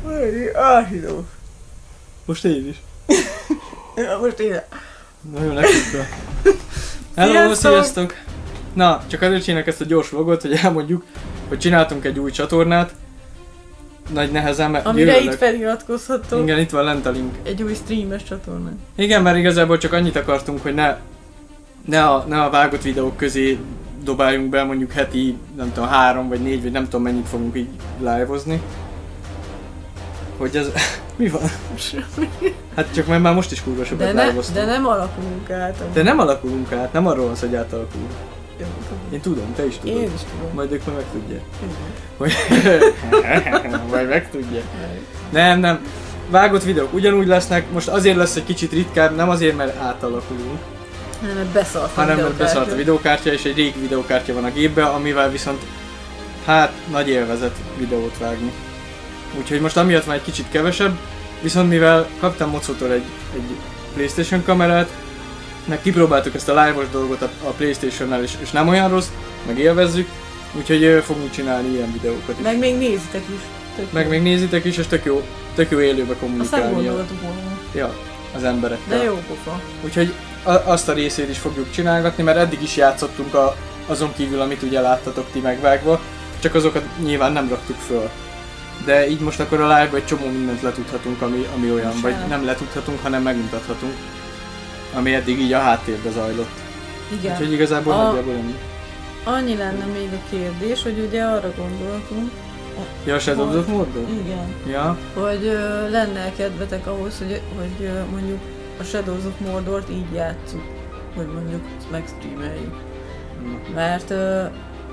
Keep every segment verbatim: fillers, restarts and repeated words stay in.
Áhidó. Most én is. Ja, most én. Nagyon leküzdve. Hello, sziasztok! Na, csak azért csinálok ezt a gyors vlogot, hogy elmondjuk, hogy csináltunk egy új csatornát. Nagy nehezen, mert amire gyűlölök. itt feliratkozhattok. Igen, itt van lent a link. Egy új streames csatornán. Igen, mert igazából csak annyit akartunk, hogy ne, ne, a, ne a vágott videók közé dobáljunk be mondjuk heti, nem tudom, három vagy négy, vagy nem tudom mennyit fogunk így live-ozni. Hogy ez... Mi van? Hát csak mert már most is kurva sokat de, ne, live-oztunk. de nem alakulunk át. De nem alakulunk át, nem arról van szó, hogy átalakulunk. Jó, Én tudom, te is tudod. én is tudom. Majd ők meg megtudják. Hogy... Majd megtudják. Nem, nem. Vágott videók ugyanúgy lesznek, most azért lesz egy kicsit ritkább, nem azért, mert átalakulunk. hanem mert beszart a hanem mert beszart a videókártya, és egy régi videókártya van a gépbe, amivel viszont hát nagy élvezet videót vágni. Úgyhogy most amiatt van egy kicsit kevesebb, viszont mivel kaptam Mocótól egy, egy PlayStation kamerát, meg kipróbáltuk ezt a live-os dolgot a, a PlayStation-nel, és, és nem olyan rossz, meg élvezzük, úgyhogy ö, fogunk csinálni ilyen videókat is. Meg még nézitek is. Tök Meg jó. még nézitek is, és tök jó, tök jó élőbe Azt nem kommunikálni. gondoltuk volna. Ja, az emberekkel. De jó pofa. Úgyhogy a, azt a részét is fogjuk csinálgatni, mert eddig is játszottunk a, azon kívül, amit ugye láttatok ti megvágva, csak azokat nyilván nem raktuk föl. De így most akkor a live-ban egy csomó mindent letudhatunk, ami, ami olyan, Most vagy el. nem letudhatunk, hanem megmutathatunk. Ami eddig így a háttérbe zajlott. Igen. Úgyhogy igazából A- nagyjából ennyi. Annyi lenne még a kérdés, hogy ugye arra gondoltunk, Ja, a Shadows of Mordor? igen, Ja. hogy ö, lenne kedvetek ahhoz, hogy, hogy ö, mondjuk a Shadows of Mordort így játsszuk, hogy mondjuk megstreameljük. Mert ö,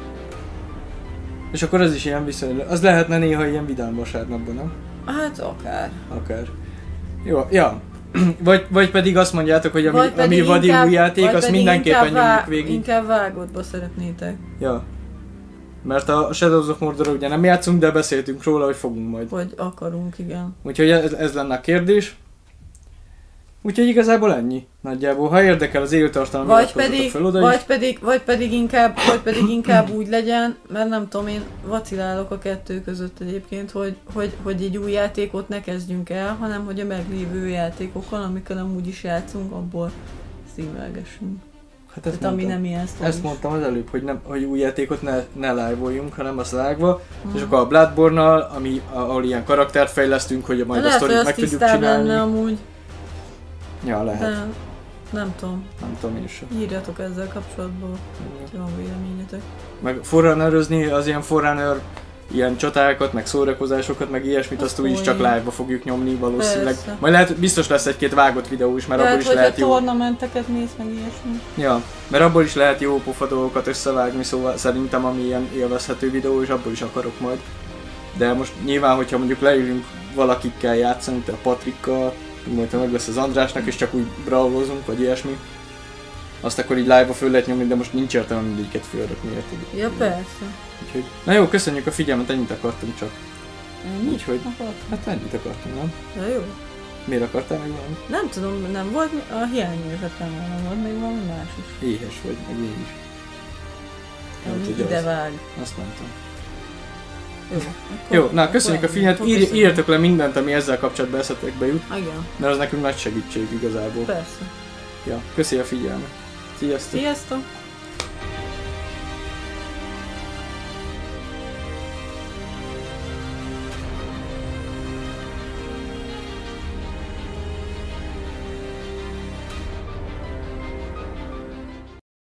És akkor az is ilyen viszonylag. Az lehetne néha ilyen vidám vasárnapban, nem? hát akár. Akár. Jó, ja. Vagy, vagy pedig azt mondjátok, hogy ami, Vagy pedig ami vadi inkább- új játék, vagy azt pedig mindenképpen inkább nyomjuk vá- végig. Inkább vágottba szeretnétek. Ja. Mert a Shadows of Mordor ugye nem játszunk, de beszéltünk róla, hogy fogunk majd. Vagy akarunk, igen. Úgyhogy ez, ez lenne a kérdés. Úgyhogy igazából ennyi. Nagyjából, ha érdekel az élőtartalom, Vagy iratkozzatok pedig, fel oda vagy, is. pedig, vagy pedig inkább, vagy pedig inkább úgy legyen, mert nem tudom, én vacilálok a kettő között egyébként, hogy, hogy, hogy egy új játékot ne kezdjünk el, hanem hogy a meglévő játékokkal, amikkel amúgy is játszunk, abból streamelgessünk. Hát ezt, Tehát ami mondtam. nem ilyen sztoris. Ezt mondtam az előbb, hogy, nem, hogy új játékot ne, ne live-oljunk, hanem azt vágva. Mhm. És akkor a Bloodborne-nal, ami, ahol ilyen karaktert fejlesztünk, hogy majd a Lehet, hogy sztorit az meg tudjuk tisztább csinálni. lenne amúgy, Ja, lehet. de nem tudom. Nem tudom én sem. Írjatok ezzel kapcsolatban, ha van véleményetek. Meg forrunnerözni az ilyen forrunner ilyen csatákat, meg szórakozásokat, meg ilyesmit, Azt azt úgyis csak olyan. live-ba fogjuk nyomni valószínűleg. Persze. Majd lehet, biztos lesz egy-két vágott videó is, mert Lehet, abból is hogy a lehet jó. tornamenteket néz meg ilyesmi. Ja, mert abból is lehet jó pofa dolgokat összevágni, szóval szerintem ami ilyen élvezhető videó, és abból is akarok majd. De most nyilván, hogyha mondjuk leülünk valakikkel játszani, te a Patrikkal, majd ha meg lesz az Andrásnak, és csak úgy brawlozunk, vagy ilyesmi, azt akkor így live-ba föl lehet nyomni, de most nincs értelme mindegyiket fölrakni, érted? Ja, persze. Úgyhogy, na jó, köszönjük a figyelmet, ennyit akartunk csak. Ennyi? Úgyhogy, Akartam. hát ennyit akartunk, nem? Ja, jó. Miért akartál még valamit? Nem tudom, nem volt mi- a hiányérzetemben, nem volt még valami más is. Éhes vagy, meg én is. Nem Ami tudja, ide azt, vág. azt nem tudom. Jó, akkor, Jó, na köszönjük a akkor figyelmet, ennyi. Ír, Akkor írjatok le mindent, ami ezzel kapcsolatban eszetekbe jut, köszönjük. Igen, mert az nekünk nagy segítség igazából. persze. Ja, köszi a figyelmet. Sziasztok! Sziasztok!